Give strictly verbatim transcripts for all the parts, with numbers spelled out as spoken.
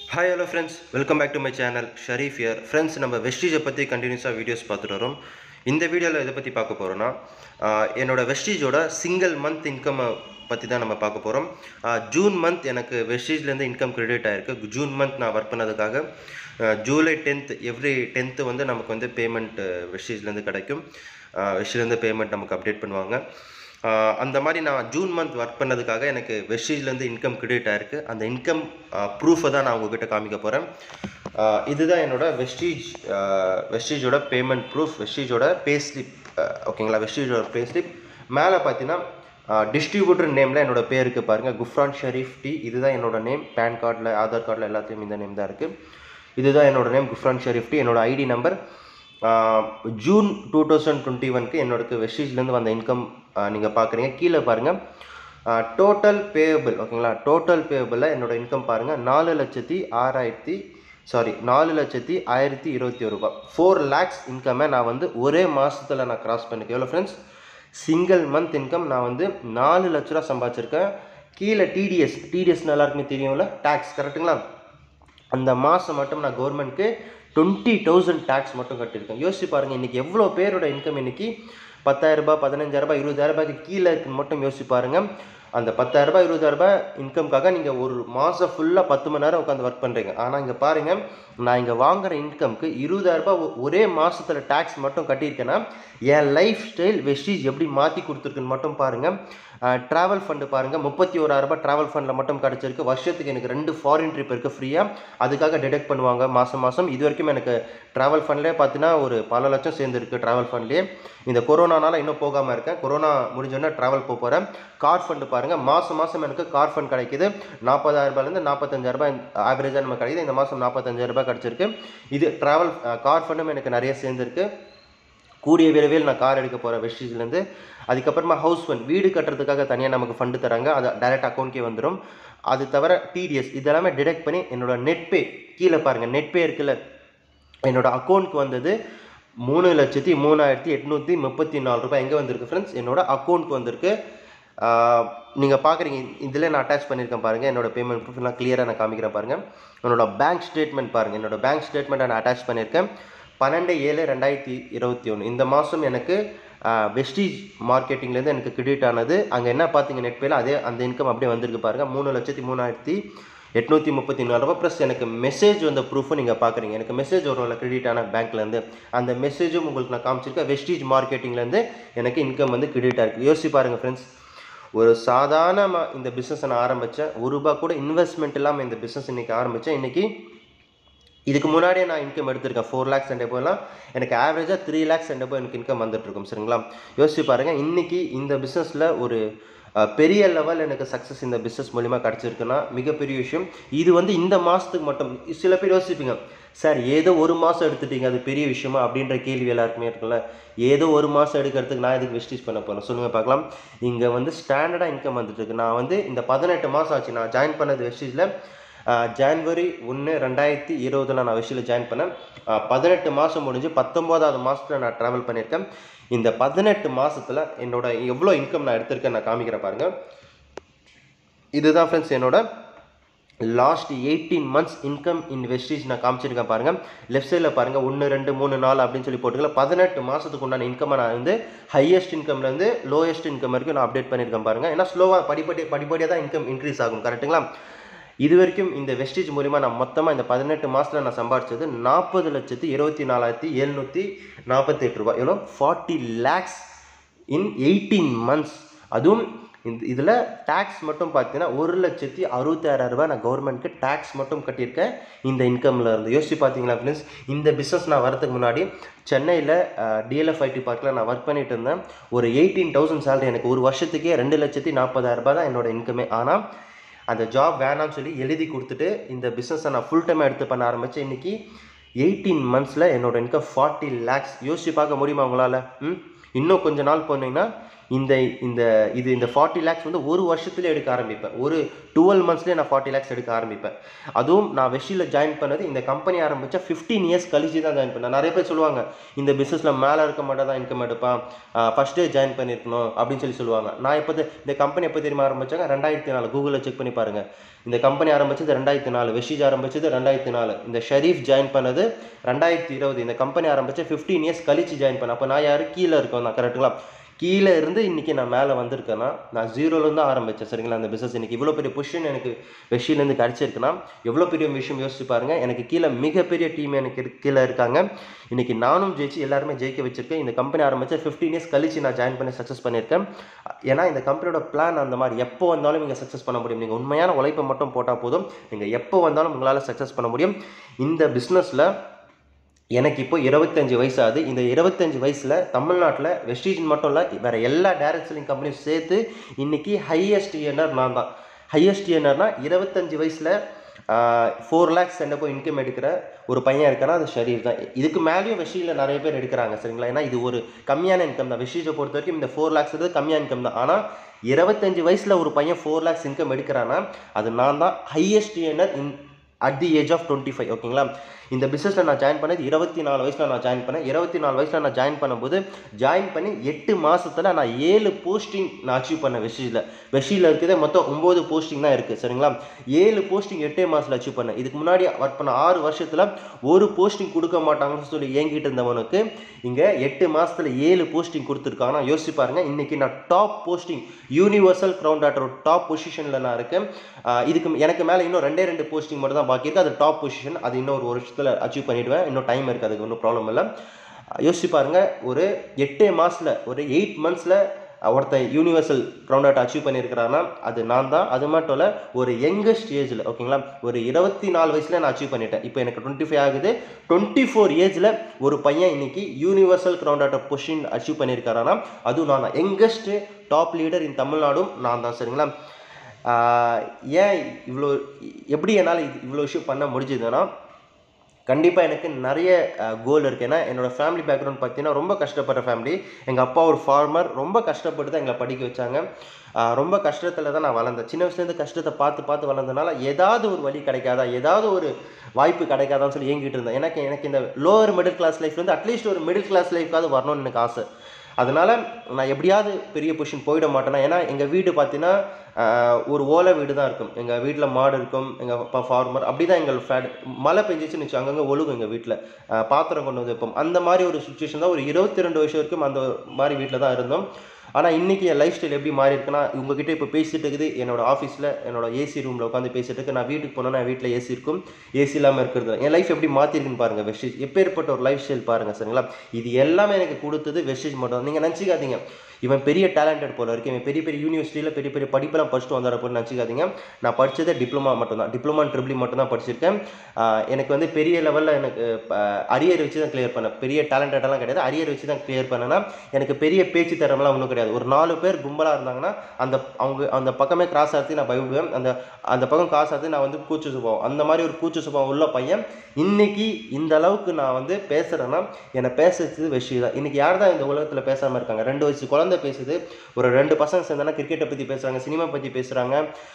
Hi hello friends, welcome back to my channel Sharif here. Friends, நம்ம வெஸ்டீஜை பற்றி கண்டினியூஸாக வீடியோஸ் பார்த்துட்டு வரோம். இந்த வீடியோவில் எதை பற்றி பார்க்க போகிறோன்னா, என்னோட வெஸ்டீஜோட சிங்கிள் மந்த் இன்கம் பற்றி தான் நம்ம பார்க்க போகிறோம். ஜூன் மந்த் எனக்கு வெஸ்டீஜ்லேருந்து இன்கம் கிரெடிட் ஆகிருக்கு. ஜூன் மந்த் நான் ஒர்க் பண்ணதுக்காக ஜூலை டென்த் எவ்ரி டென்த்து வந்து நமக்கு வந்து பேமெண்ட் வெஸ்டீஜ்லேருந்து கிடைக்கும். வெஸ்டீஜ்லேருந்து பேமெண்ட் நமக்கு அப்டேட் பண்ணுவாங்க. அந்த மாதிரி நான் ஜூன் மந்த் ஒர்க் பண்ணதுக்காக எனக்கு வெஸ்டீஜ்லேருந்து இன்கம் கிரெடிட் ஆகிருக்கு. அந்த இன்கம் ப்ரூஃபை தான் நான் உங்ககிட்ட காமிக்க போகிறேன். இதுதான் என்னோடய வெஸ்டீஜ் வெஸ்டீஜோட பேமெண்ட் ப்ரூஃப், வெஸ்டீஜோட பே ஸ்லிப். ஓகேங்களா, வெஸ்டீஜோட பே ஸ்லிப். மேலே பார்த்தீங்கன்னா டிஸ்ட்ரிபியூட்டர் நேமில் என்னோடய பேருக்கு பாருங்கள், குஃப்ரான் ஷரீஃப் டி. இதுதான் என்னோடய நேம். பேன் கார்டில், ஆதார் கார்டில் எல்லாத்தையும் இந்த நேம் தான் இருக்குது. இதுதான் என்னோடய நேம், குஃப்ரான் ஷரீஃப் டி. என்னோடய ID number June two thousand twenty ஒனுக்கு என்னோடக்கு வெஸ்டீஜ்லேருந்து வந்த இன்கம் நீங்கள் பார்க்குறீங்க. கீழே பாருங்கள் டோட்டல் பேயபிள். ஓகேங்களா, டோட்டல் பேயபிளில் என்னோடய இன்கம் பாருங்கள், நாலு லட்சத்தி ஆறாயிரத்தி சாரி நாலு லட்சத்தி ஆயிரத்தி இருபத்தி ஒரு ரூபா. ஃபோர் லேக்ஸ் இன்கம்மை நான் வந்து ஒரே மாதத்தில் நான் கிராஸ் பண்ணிக்கேன். எவ்வளோ ஃப்ரெண்ட்ஸ்? சிங்கிள் மந்த் இன்கம் நான் வந்து நாலு லட்ச ரூபா சம்பாதிச்சிருக்கேன். கீழே டிடிஎஸ், டிடிஎஸ்னு எல்லாருக்குமே தெரியும்ல, டேக்ஸ். கரெக்டுங்களா? அந்த மாதம் மட்டும் நான் கவர்மெண்ட்க்கு டுவெண்ட்டி தௌசண்ட் டேக்ஸ் மட்டும் கட்டியிருக்கேன். யோசிச்சு பாருங்கள், இன்றைக்கி எவ்வளோ பேரோட இன்கம் இன்றைக்கி பத்தாயிரரூபா, பதினஞ்சாயிரரூபா, இருபதாயிரரூபாய்க்கு கீழே இருக்குன்னு மட்டும் யோசிச்சு பாருங்கள். அந்த பத்தாயிரரூபா, இருபதாயிரரூபா இன்கம்காக நீங்கள் ஒரு மாதம் ஃபுல்லாக பத்து மணி நேரம் உட்காந்து ஒர்க் பண்ணுறீங்க. ஆனால் இங்கே பாருங்கள், நான் இங்கே வாங்குகிற இன்கம்க்கு இருபதாயிரரூபா ஒரே மாதத்தில் டேக்ஸ் மட்டும் கட்டியிருக்கேன்னா என் லைஃப் ஸ்டைல் வெஸ்டீஜ் எப்படி மாற்றி கொடுத்துருக்குன்னு மட்டும் பாருங்கள். ட்ராவல் ஃபண்டு பாருங்கள், முப்பத்தி ஓராயிரரூபா ட்ராவல் ஃபண்டில் மட்டும் கிடச்சிருக்கு. வருஷத்துக்கு எனக்கு ரெண்டு ஃபாரின் ட்ரிப் இருக்குது ஃப்ரீயாக. அதுக்காக டிடெக்ட் பண்ணுவாங்க மாதம் மாதம். இது வரைக்கும் எனக்கு ட்ராவல் ஃபண்ட்லேயே பார்த்தீங்கன்னா ஒரு பல லட்சம் சேர்ந்துருக்கு. ட்ராவல் ஃபண்ட்லேயே இந்த கொரோனானால இன்னும் போகாமல் இருக்கேன். கொரோனா முடிஞ்சோன்னா ட்ராவல் போக போகிறேன். கார் ஃபண்டு பாருங்கள், மாதம் மாதம் எனக்கு கார் ஃபண்ட் கிடைக்கிது. நாற்பதாயிரரூபாலேருந்து நாற்பத்தஞ்சாயிரரூபா ஆவரேஜாக நம்ம கிடைக்கிது. இந்த மாதம் நாற்பத்தஞ்சாயிரரூபா கிடச்சிருக்கு. இது ட்ராவல் கார் ஃபண்டும் எனக்கு நிறைய சேர்ந்துருக்கு. கூடிய விரைவில் நான் கார் எடுக்க போகிறேன் வெஸ்டீஜ்லேருந்து. அதுக்கப்புறமா ஹவுஸ் ஃபண்ட், வீடு கட்டுறதுக்காக தனியாக நமக்கு ஃபண்டு தராங்க. அது டைரெக்ட் அக்கௌண்ட்கே வந்துடும். அது தவிர டிடிஎஸ் இதெல்லாமே டிடெக்ட் பண்ணி என்னோடய நெட்பே கீழே பாருங்கள், நெட்பே இருக்குல்ல, என்னோடய அக்கௌண்ட்க்கு வந்தது மூணு லட்சத்தி மூணாயிரத்தி எட்நூற்றி முப்பத்தி நாலு ரூபாய். எங்கே வந்திருக்கு ஃப்ரெண்ட்ஸ்? என்னோடய அக்கௌண்ட்க்கு வந்திருக்கு. நீங்கள் பார்க்குறீங்க, இதில் நான் அட்டாச் பண்ணியிருக்கேன் பாருங்கள். என்னோடய பேமெண்ட் ப்ரூஃப்லாம் கிளியராக நான் காமிக்கிறேன் பாருங்கள். என்னோடய பேங்க் ஸ்டேட்மெண்ட் பாருங்கள். என்னோடய பேங்க் ஸ்டேட்மெண்ட்டை நான் அட்டாச் பண்ணியிருக்கேன். பன்னெண்டு ஏழு ரெண்டாயிரத்தி இருபத்தி ஒன்று இந்த மாதம் எனக்கு வெஸ்டீஜ் மார்க்கெட்டிங்லேருந்து எனக்கு கிரெடிட் ஆனது. அங்கே என்ன பார்த்தீங்க நெட்பேல, அதே அந்த இன்கம் அப்படியே வந்திருக்கு பாருங்கள், மூணு லட்சத்தி மூணாயிரத்தி எட்நூற்றி முப்பத்தி நாலு ரூபா. ப்ளஸ் எனக்கு மெசேஜ் வந்த ப்ரூஃபும் நீங்கள் பார்க்குறீங்க. எனக்கு மெசேஜ் வரும்ல கிரெடிட் ஆன பேங்க்லேருந்து, அந்த மெசேஜும் உங்களுக்கு நான் காமிச்சிருக்கேன். வெஸ்டீஜ் மார்க்கெட்டிங்லேருந்து எனக்கு இன்கம் வந்து கிரெடிட் ஆகிருக்கு. யோசிச்சு பாருங்கள் ஃப்ரெண்ட்ஸ், ஒரு சாதாரணமாக இந்த பிஸ்னஸை நான் ஆரம்பித்தேன். ஒரு ரூபா கூட இன்வெஸ்ட்மெண்ட் இல்லாமல் இந்த பிஸ்னஸ் இன்றைக்கி ஆரம்பித்தேன். இன்றைக்கி இதுக்கு முன்னாடியே நான் இன்கம் எடுத்திருக்கேன். ஃபோர் லேக்ஸ் அண்ட் எபோலாம் எனக்கு ஆவரேஜாக த்ரீ லேக்ஸ் அண்ட் எபோ எனக்கு இன்கம் வந்துட்டுருக்கும். சரிங்களா? யோசிச்சு பாருங்கள், இன்றைக்கி இந்த பிஸ்னஸில் ஒரு பெரிய லெவல் எனக்கு சக்ஸஸ் இந்த பிஸ்னஸ் மூலிமா கிடச்சிருக்குன்னா மிகப்பெரிய விஷயம். இது வந்து இந்த மாதத்துக்கு மட்டும். சில பேர் யோசிப்பீங்க, சார் ஏதோ ஒரு மாதம் எடுத்துட்டீங்க, அது பெரிய விஷயமா அப்படின்ற கேள்வி எல்லாருக்குமே இருக்குல்ல. ஏதோ ஒரு மாதம் எடுக்கிறதுக்கு நான் எதுக்கு வெஸ்டீஜ் பண்ண போகிறேன் சொல்லுங்கள் பார்க்கலாம். இங்கே வந்து ஸ்டாண்டர்டாக இன்கம் வந்துட்டுருக்கு. நான் வந்து இந்த பதினெட்டு மாதம் ஆச்சு நான் ஜாயின் பண்ணது வெஸ்டீஜில். ஜான்வரி ஒன்று ரெண்டாயிரத்தி இருபதில் நான் வெஸ்டீஜில் ஜாயின் பண்ணேன். பதினெட்டு மாதம் முடிஞ்சு பத்தொம்போதாவது மாதத்தில் நான் ட்ராவல் பண்ணியிருக்கேன். இந்த பதினெட்டு மாதத்தில் என்னோட எவ்வளோ இன்கம் நான் எடுத்திருக்கேன் நான் காமிக்கிறேன் பாருங்கள். இதுதான் ஃப்ரெண்ட்ஸ் என்னோட last eighteen months income in Vestige நான் காமிச்சிருக்கேன் பாருங்கள். லெஃப்ட் சைடில் பாருங்கள், ஒன்று ரெண்டு மூணு நாலு அப்படின்னு சொல்லி போட்டுக்கல. பதினெட்டு மாதத்துக்கு உண்டான இன்கம்மை நான் வந்து ஹையஸ்ட் இன்கம்லேருந்து லோயஸ்ட் இன்கம் வரைக்கும் நான் அப்டேட் பண்ணியிருக்கேன் பாருங்கள். ஏன்னா ஸ்லோவாக படிப்படி படிப்படியாக தான் இன்கம் இன்க்ரீஸ் ஆகும். கரெக்டுங்களா? இது வரைக்கும் இந்த வெஸ்டீஜ் மூலிமா நான் மொத்தமாக இந்த பதினெட்டு மாதத்தில் நான் சம்பாதிச்சது நாற்பது லட்சத்தி இருபத்தி நாலாயிரத்தி எழுநூற்றி நாற்பத்தி எட்டு ரூபாய். எவ்வளோ? Forty lakhs in eighteen months. அதுவும் இந்த இதில் டேக்ஸ் மட்டும் பார்த்தீங்கன்னா ஒரு லட்சத்தி அறுபத்தாயிரம் ரூபாய் நான் கவர்மெண்ட்டுக்கு டேக்ஸ் மட்டும் கட்டியிருக்கேன் இந்த இன்கமில் இருந்து. யோசிச்சு பார்த்தீங்களா ஃப்ரெண்ட்ஸ்? இந்த பிஸ்னஸ் நான் வரதுக்கு முன்னாடி சென்னையில் டிஎல்எஃப் ஐடி பார்க்கில் நான் ஒர்க் பண்ணிட்டு இருந்தேன். ஒரு எயிட்டீன் தௌசண்ட் சேலரி, எனக்கு ஒரு வருஷத்துக்கே ரெண்டு லட்சத்தி நாற்பதாயிரம் ரூபாய் தான் என்னோடய இன்கமே. ஆனால் அந்த ஜாப் வேணான்னு சொல்லி எழுதி கொடுத்துட்டு இந்த பிஸ்னஸை நான் ஃபுல் டைமாக எடுத்து பண்ண ஆரம்பித்தேன். இன்றைக்கி எயிட்டீன் மந்த்ஸில் என்னோடய இன்கம் ஃபார்ட்டி லேக்ஸ். யோசிச்சு பார்க்க முடியுமா உங்களால்? ம் இன்னும் கொஞ்சம் நாள் போனீங்கன்னா இந்த இந்த இது இந்த ஃபார்ட்டி லேக்ஸ் வந்து ஒரு வருஷத்துலேயே எடுக்க ஆரம்பிப்பேன். ஒரு டுவெல் மந்த்ஸ்லேயே நான் ஃபார்ட்டி லேக்ஸ் எடுக்க ஆரம்பிப்பேன். அதுவும் நான் வெஸ்டிஜில் ஜாயின் பண்ணது இந்த கம்பெனி ஆரம்பித்தா ஃபிஃப்டீன் இயர்ஸ் கழிச்சு தான் ஜாயின் பண்ணேன். நிறைய பேர் சொல்லுவாங்க இந்த பிஸ்னஸில் மேலே இருக்க மட்டும் தான் இன்கம் எடுப்பான், ஃபஸ்ட்டே ஜாயின் பண்ணியிருக்கணும் அப்படின்னு சொல்லி சொல்லுவாங்க. நான் எப்போ இந்த கம்பெனி எப்போ தெரியுமா ஆரம்பித்தாங்க? ரெண்டாயிரத்தி நாலு கூகுளில் செக் பண்ணி பாருங்கள். இந்த கம்பெனி ஆரம்பிச்சது ரெண்டாயிரத்தி நாலு, வெஸ்டிஜ் ஆரம்பிச்சது ரெண்டாயிரத்தி நாலு, இந்த ஷரீஃப் ஜாயின் பண்ணது ரெண்டாயிரத்தி இருபது. இந்த கம்பெனி ஆரம்பித்து ஃபிஃப்டீன் இயர்ஸ் கழிச்சு ஜாயின் பண்ணேன். அப்போ நான் யார் கீழே இருக்கோம் தான், கரெக்டுங்களா? கீழே இருந்து இன்றைக்கி நான் மேலே வந்திருக்கேன்னா நான் ஜீரோலேருந்து தான் ஆரம்பித்தேன், சரிங்களா? அந்த பிஸ்னஸ் இன்றைக்கி இவ்வளோ பெரிய பொசிஷன் எனக்கு வெஸ்டிலேருந்து கிடச்சிருக்குன்னா எவ்வளோ பெரிய விஷயம் யோசிச்சு பாருங்கள். எனக்கு கீழே மிகப்பெரிய டீம் எனக்கு கீழே இருக்காங்க. இன்றைக்கி நானும் ஜெயிச்சு எல்லாருமே ஜெயிக்க வச்சுருக்கேன். இந்த கம்பெனி ஆரம்பித்தா ஃபிஃப்டீன் இயர்ஸ் கழிச்சு நான் ஜாயின் பண்ணி சக்ஸஸ் பண்ணியிருக்கேன். ஏன்னா இந்த கம்பெனியோட பிளான் அந்த மாதிரி, எப்போ வந்தாலும் நீங்கள் சக்ஸஸ் பண்ண முடியும். நீங்கள் உண்மையான உழைப்பை மட்டும் போட்டால் போதும், நீங்கள் எப்போ வந்தாலும் உங்களால் சக்ஸஸ் பண்ண முடியும். இந்த பிஸ்னஸில் எனக்கு இப்போ இருபத்தஞ்சி வயசு ஆகுது. இந்த இருபத்தஞ்சி வயசில் தமிழ்நாட்டில் வெஸ்டிஜ் மட்டும் இல்லை, வேறு எல்லா டைரக்ட் செல்லிங் கம்பெனியும் சேர்த்து இன்றைக்கி ஹையஸ்ட் ஏர்னர் நான் தான். ஹையஸ்ட் ஏர்னர்னால் இருபத்தஞ்சி வயசில் ஃபோர் லேக்ஸ் என்ன போய் இன்கம் எடுக்கிற ஒரு பையன் இருக்கானா அது ஷரீஃப் தான். இதுக்கு மேலேயும் வெஸ்டிஜில் நிறைய பேர் எடுக்கிறாங்க, சரிங்களா? ஏன்னா இது ஒரு கம்மியான இன்கம் தான். வெஸ்டிஜை பொறுத்த வரைக்கும் இந்த ஃபோர் லேக்ஸ் வந்து கம்மியான இன்கம் தான். ஆனால் இருபத்தஞ்சி வயசில் ஒரு பையன் ஃபோர் லேக்ஸ் இன்கம் எடுக்கிறான்னா அது நான் தான் highest earner in at the age of twenty five. ஓகேங்களா? இந்த பிஸ்னஸில் நான் ஜாயின் பண்ணது இருபத்தி நாலு வயசில் நான் ஜாயின் பண்ணேன். இருபத்தி நாலு வயசில் நான் ஜாயின் பண்ணும்போது ஜாயின் பண்ணி எட்டு மாதத்தில் நான் ஏழு போஸ்டிங் நான் அச்சீவ் பண்ணேன். வெஸ்டிஜில் வெஸ்டிஜில் இருக்குது மொத்தம் ஒம்பது போஸ்டிங் தான் இருக்குது, சரிங்களா? ஏழு போஸ்டிங் எட்டே மாதத்தில் அச்சீவ் பண்ணேன். இதுக்கு முன்னாடி ஒர்க் பண்ண ஆறு வருஷத்தில் ஒரு போஸ்டிங் கொடுக்க மாட்டாங்கன்னு சொல்லி ஏங்கிட்டு இருந்தவனுக்கு இங்கே எட்டு மாதத்தில் ஏழு போஸ்டிங் கொடுத்துருக்காங்கன்னா யோசிச்சு பாருங்கள். இன்றைக்கி நான் டாப் போஸ்டிங் யூனிவர்சல் க்ரௌன் டாட்டர் டாப் பொசிஷனில் நான் இருக்கேன். இதுக்கு எனக்கு மேலே இன்னும் ரெண்டே ரெண்டு போஸ்டிங் மட்டும் தான் பாக்கி இருக்குது. அது டாப் பொசிஷன். அது இன்னும் ஒரு வருஷத்தில் அச்சீவ் பண்ணிவிடுவேன். இன்னும் டைம் இருக்குது, அதுக்கு ஒன்றும் ப்ராப்ளம் இல்லை. யோசிச்சு பாருங்கள், ஒரு எட்டு மாதத்தில் ஒரு எயிட் மந்த்ஸில் ஒருத்தன் யூனிவர்சல் க்ரௌன் டாட்டர் அச்சீவ் பண்ணியிருக்கிறான்னா அது நான் தான். அது மட்டும் இல்லை, ஒரு யங்கஸ்ட் ஏஜில், ஓகேங்களா, ஒரு இருபத்தி நாலு வயசில் நான் அச்சீவ் பண்ணிட்டேன். இப்போ எனக்கு டுவெண்ட்டி ஃபைவ் ஆகுது. டுவெண்ட்டி ஃபோர் ஏஜில் ஒரு பையன் இன்னைக்கு யூனிவர்சல் க்ரௌன் டாட்டர் பொசிஷன் அச்சீவ் பண்ணியிருக்காரானா அதுவும் நான் தான். யங்கஸ்ட் டாப் லீடர் இன் தமிழ்நாடும் நான் தான், சரிங்களா? ஏன் இவ்வளோ எப்படி என்னால் இது இவ்வளோ விஷயம் பண்ண முடிஞ்சதுன்னா கண்டிப்பாக எனக்கு நிறைய கோல் இருக்குது. ஏன்னா என்னோடய ஃபேமிலி பேக்ரவுண்ட் பார்த்தீங்கன்னா ரொம்ப கஷ்டப்படுற ஃபேமிலி. எங்கள் அப்பா ஒரு ஃபார்மர், ரொம்ப கஷ்டப்பட்டு தான் எங்களை படிக்க வச்சாங்க. ரொம்ப கஷ்டத்தில் தான் நான் வளர்ந்தேன். சின்ன வயசுலேருந்து கஷ்டத்தை பார்த்து பார்த்து வளர்ந்ததுனால ஏதாவது ஒரு வழி கிடைக்காதா, ஏதாவது ஒரு வாய்ப்பு கிடைக்காதான்னு சொல்லி ஏங்கிட்டு இருந்தேன். எனக்கு எனக்கு இந்த லோவர் மிடில் கிளாஸ் லைஃப்லேருந்து அட்லீஸ்ட் ஒரு மிடில் கிளாஸ் லைஃப்காவது வரணும்னு எனக்கு ஆசை. அதனால் நான் எப்படியாவது பெரிய பொசிஷன் போயிட மாட்டேன்னா, ஏன்னா எங்கள் வீடு பார்த்தீங்கன்னா ஒரு ஓலை வீடு தான் இருக்கும். எங்கள் வீட்டில் மாடு இருக்கும், எங்கள் அப்பா ஃபார்மர். அப்படி தான் எங்கள் ஃபேட் மழை பெஞ்சிச்சுன்னு வச்சு அங்கங்கே ஒழுகும் எங்கள் வீட்டில், பாத்திரம் கொண்டு வந்து வைப்போம். அந்த மாதிரி ஒரு சுச்சுவேஷன் தான். ஒரு இருபத்தி ரெண்டு வருஷம் வரைக்கும் அந்த மாதிரி வீட்டில் தான் இருந்தோம். ஆனால் இன்றைக்கி என் லைஃப் ஸ்டைல் எப்படி மாறி இருக்குன்னா, உங்ககிட்ட இப்போ பேசிகிட்டு இருக்குது என்னோட ஆஃபீஸில் என்னோட ஏசி ரூமில் உட்காந்து பேசிகிட்டு இருக்கு. நான் வீட்டுக்கு போனோன்னா என் வீட்டில் ஏசி இருக்கும், ஏசி இல்லாமல் இருக்கிறது. என் லைஃப் எப்படி மாற்றிருக்குன்னு பாருங்கள் வெஸ்டிஜ். எப்பேற்பட்ட ஒரு லைஃப் ஸ்டைல் பாருங்கள், சரிங்களா? இது எல்லாமே எனக்கு கொடுத்தது வெஸ்டிஜ் மட்டும். நீங்கள் நினச்சிக்காதீங்க இவன் பெரிய டேலண்டட் போல இருக்கு, இவன் பெரிய பெரிய யூனிவர்சிட்டியில் பெரிய பெரிய படிப்பெல்லாம் படிச்சுட்டு வந்தார போல நினச்சிக்காதீங்க. நான் படித்ததே டிப்ளமா மட்டும்தான், டிப்ளமா ட்ரிபிளி மட்டும் தான் படிச்சிருக்கேன். எனக்கு வந்து பெரிய லெவலில் எனக்கு அரியர் வச்சு தான் கிளியர் பண்ணேன். பெரிய டேலண்டடெல்லாம் கிடையாது, அரியர் வச்சு தான் கிளியர் பண்ணேன்னா எனக்கு பெரிய பேச்சு திறமெல்லாம் ஒன்றும் கிடையாது. ஒரு நாலு பேர் கும்பலாக இருந்தாங்கன்னா அந்த அவங்க அந்த பக்கமே கிராஸ் ஆகிறதுக்கு நான் பயப்படுவேன். அந்த அந்த பக்கம் காசு ஆகிறது நான் வந்து கூச்சு சுபாவம், அந்த மாதிரி ஒரு கூச்சு சுபாவம் உள்ள பையன். இன்னைக்கு இந்த அளவுக்கு நான் வந்து பேசுகிறேன்னா என்னை பேச வச்சது வெஸ்டிஜ் தான். இன்றைக்கி யார் தான் இந்த உலகத்தில் பேசாமல் இருக்காங்க? ரெண்டு வயசு குழந்தை பேசுது, ஒரு ரெண்டு பசங்க சேர்ந்தாங்கன்னா கிரிக்கெட்டை பற்றி பேசுகிறாங்க, சினிமா பற்றி பேசுகிறாங்க,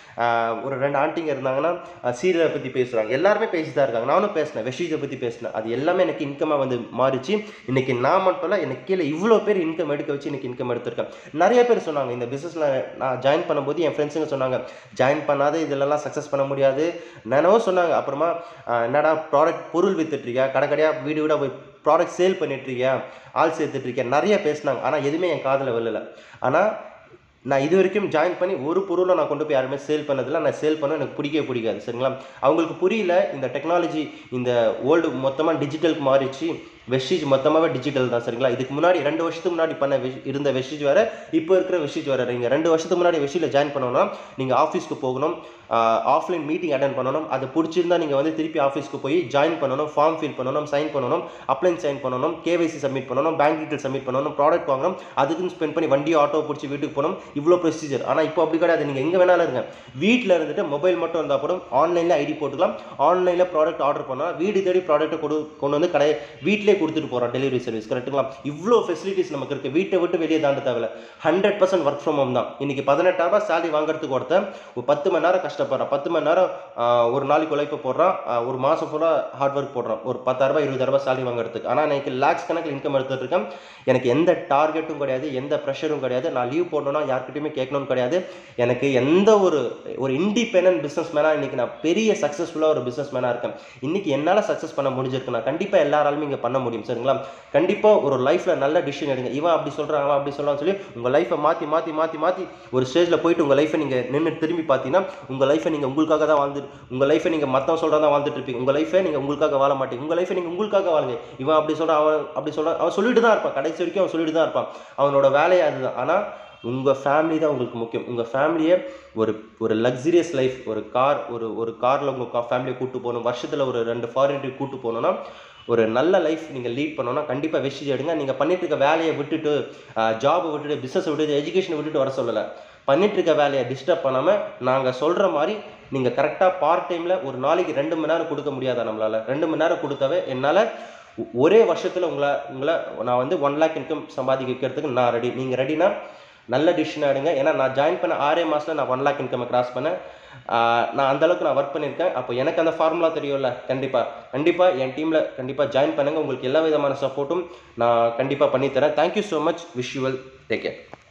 ஒரு ரெண்டு ஆண்டிங்க இருந்தாங்கன்னா சீரியலை பற்றி பேசுகிறாங்க. எல்லாருமே பேசி தான் இருக்காங்க. நானும் பேசினேன், வெஸ்டிஜை பற்றி பேசினேன். அது எல்லாமே எனக்கு இன்கமாக வந்து மாறிச்சு. இன்றைக்கி நான் மட்டும் இல்லை, எனக்கு கீழே இவ்வளோ பேர் இன்கம் எடுக்க வச்சு இன்றைக்கி இன்கம் எடுத்திருக்கேன். நிறைய பேர் சொன்னாங்க இந்த பிஸ்னஸில் நான் ஜாயின் பண்ணும்போது, என் ஃப்ரெண்ட்ஸுங்க சொன்னாங்க ஜாயின் பண்ணாத இதிலெல்லாம் சக்ஸஸ் பண்ண முடியாது நானோ சொன்னாங்க. அப்புறமா என்னடா ப்ராடக்ட் பொருள் வித்துட்ருக்கியா, கடை கடையாக வீடு வீடாக போய் ப்ராடக்ட் சேல் பண்ணிட்டுருக்கியா, ஆள் சேர்த்துட்ருக்கியா, நிறைய பேசினாங்க. ஆனால் எதுவுமே என் காதில் வரல. ஆனால் நான் இது வரைக்கும் ஜாயின் பண்ணி ஒரு பொருளை நான் கொண்டு போய் யாருமே சேல் பண்ணதில்லை. நான் சேல் பண்ண எனக்கு பிடிக்கவே பிடிக்காது, சரிங்களா? அவங்களுக்கு புரியல இந்த டெக்னாலஜி, இந்த வேர்ல்டு மொத்தமாக டிஜிட்டலுக்கு மாறிச்சு. வெஸ்டிஜ் மொத்தமாகவே டிஜிட்டல் தான், சரிங்களா? இதுக்கு முன்னாடி ரெண்டு வருஷத்துக்கு முன்னாடி பண்ண இருந்த வெஸ்டிஜ் வேறு, இப்போ இருக்கிற வெஸ்டிஜ் வேறு. நீங்கள் ரெண்டு வருஷத்துக்கு முன்னாடி வெஸ்டிஜில் ஜாயின் பண்ணணும்னா நீங்கள் ஆஃபீஸ்க்கு போகணும், ஆஃப்லைன் மீட்டிங் அட்டென்ட் பண்ணணும். அது பிடிச்சிருந்தா நீங்கள் வந்து திருப்பி ஆஃபீஸ்க்கு போய் ஜாயின் பண்ணணும், ஃபார்ம் ஃபில் பண்ணணும், சைன் பண்ணணும், அப்ளைன் சைன் பண்ணணும், கேவைசி சப்மிட் பண்ணணும், பேங்க் டீட்டெயில் சப்மிட் பண்ணணும், ப்ராடக்ட் வாங்கணும், அதுக்குன்னு ஸ்பெண்ட் பண்ணி வண்டி ஆட்டோ பிடிச்சி வீட்டுக்கு போகணும். இவ்வளோ ப்ரொசீஜர். ஆனால் இப்போ அப்படி கிடையாது. நீங்கள் எங்கே வேணாலும் இருங்க, வீட்டில் இருந்துட்டு மொபைல் மட்டும் இருந்தால் போதும், ஆன்லைனில் ஐடி போட்டுக்கலாம், ஆன்லைனில் ப்ராடக்ட் ஆர்டர் பண்ணலாம், வீடு தேடி ப்ராடக்ட்டை கொடு கொண்டு வந்து கடை வீட்டிலே வீட்டுக்கே கொடுத்துட்டு போகிறோம் டெலிவரி சர்வீஸ். கரெக்டுங்களா? இவ்வளோ ஃபெசிலிட்டிஸ் நமக்கு இருக்குது. வீட்டை விட்டு வெளியே தாண்ட தேவையில்ல. Hundred percent work from home தான். இன்றைக்கி பதினெட்டாயிரம் ரூபாய் சேலரி வாங்குறதுக்கு ஒருத்தன் ஒரு பத்து மணி நேரம் கஷ்டப்படுறான், பத்து மணி நேரம் ஒரு நாளைக்கு உழைப்பு போடுறான், ஒரு மாதம் ஃபுல்லாக ஹார்ட் ஒர்க் போடுறான், ஒரு பத்தாயிரம் ரூபாய் இருபதாயிரம் ரூபாய் சேலரி வாங்குறதுக்கு. ஆனால் எனக்கு லேக்ஸ் கணக்கில் இன்கம் எடுத்துகிட்டு இருக்கேன். எனக்கு எந்த டார்கெட்டும் கிடையாது, எந்த ப்ரெஷரும் கிடையாது. நான் லீவ் போடணும்னா யார்கிட்டையுமே கேட்கணும்னு கிடையாது. எனக்கு எந்த ஒரு ஒரு இண்டிபெண்டன்ட் பிஸ்னஸ் மேனாக இன்றைக்கி நான் பெரிய சக்ஸஸ்ஃபுல்லாக ஒரு பிஸ்னஸ் மேனாக இருக்கேன். இன்றைக்கி என்னால் சக்ஸஸ் பண்ண முடிஞ்சிருக்கு. நான் கண்டிப்பாக எல்லாராலுமே இங்கே பண்ண முடியும். சரிங்களா? கண்டிப்பாக ஒரு லைஃப்பில் நல்ல டிசிஷன் எடுங்க. இவன் அப்படி சொல்கிறான், அவன் அப்படி சொல்கிறான்னு சொல்லி உங்கள் லைஃப்பை மாற்றி மாற்றி மாற்றி மாற்றி ஒரு ஸ்டேஜில் போயிட்டு உங்கள் லைஃப்பை நீங்கள் நின்று திரும்பி பார்த்தீங்கன்னா உங்கள் லைஃப்பை நீங்கள் உங்களுக்காக தான் வாழ்ந்து உங்கள் லைஃப்பை நீங்கள் மற்றவன் சொல்கிறதா வாழ்ந்துட்டு இருப்பீங்க. உங்கள் லைஃப்பை நீங்கள் உங்களுக்காக வாழ மாட்டீங்க. உங்கள் லைஃப்பை நீங்கள் உங்களுக்காக வாழுங்க. இவன் அப்படி சொல்கிறான், அவன் அப்படி சொல்கிறான், அவன் சொல்லிட்டு தான் இருப்பான். கடைசி வரைக்கும் அவன் சொல்லிட்டு தான் இருப்பான். அவனோட வேலையை அதுதான். ஆனால் உங்கள் ஃபேமிலி தான் உங்களுக்கு முக்கியம். உங்கள் ஃபேமிலியை ஒரு ஒரு லக்ஸரியஸ் லைஃப், ஒரு கார் ஒரு ஒரு காரில் உங்கள் ஃபேமிலியை கூப்பிட்டு போகணும், வருஷத்தில் ஒரு ரெண்டு ஃபாரின் ட்ரிப் கூப்பிட்டு போகணுன்னா, ஒரு நல்ல லைஃப் நீங்கள் லீட் பண்ணணும்னா கண்டிப்பாக வெஸ்டேஜ் எடுங்க. நீங்கள் பண்ணிட்டு இருக்க வேலையை விட்டுட்டு, ஜாபை விட்டுட்டு, பிஸ்னஸை விட்டுட்டு, எஜுகேஷனை விட்டுட்டு வர சொல்லலை. பண்ணிட்டு இருக்க வேலையை டிஸ்டர்ப் பண்ணாமல் நாங்கள் சொல்கிற மாதிரி நீங்கள் கரெக்டாக பார்ட் டைமில் ஒரு நாளைக்கு ரெண்டு மணி நேரம் கொடுக்க முடியாதா நம்மளால்? ரெண்டு மணி நேரம் கொடுத்தாவே என்னால் ஒரே வருஷத்தில் உங்களை உங்களை நான் வந்து ஒன் லேக் இன்கம் சம்பாதிக்க வைக்கிறதுக்கு நான் ரெடி. நீங்கள் ரெடினா நல்ல டிசிஷன் எடுங்க. ஏன்னா நான் ஜாயின் பண்ண ஆறே மாதத்தில் நான் ஒன் லேக் இன்கம் கிராஸ் பண்ணேன். நான் அந்தளவுக்கு நான் ஒர்க் பண்ணியிருக்கேன். அப்போ எனக்கு அந்த ஃபார்முலா தெரியும்ல. கண்டிப்பாக கண்டிப்பாக என் டீமில் கண்டிப்பாக ஜாயின் பண்ணுங்கள். உங்களுக்கு எல்லா விதமான சப்போர்ட்டும் நான் கண்டிப்பாக பண்ணித்தரேன். Thank you so much. Wish you well. Take care.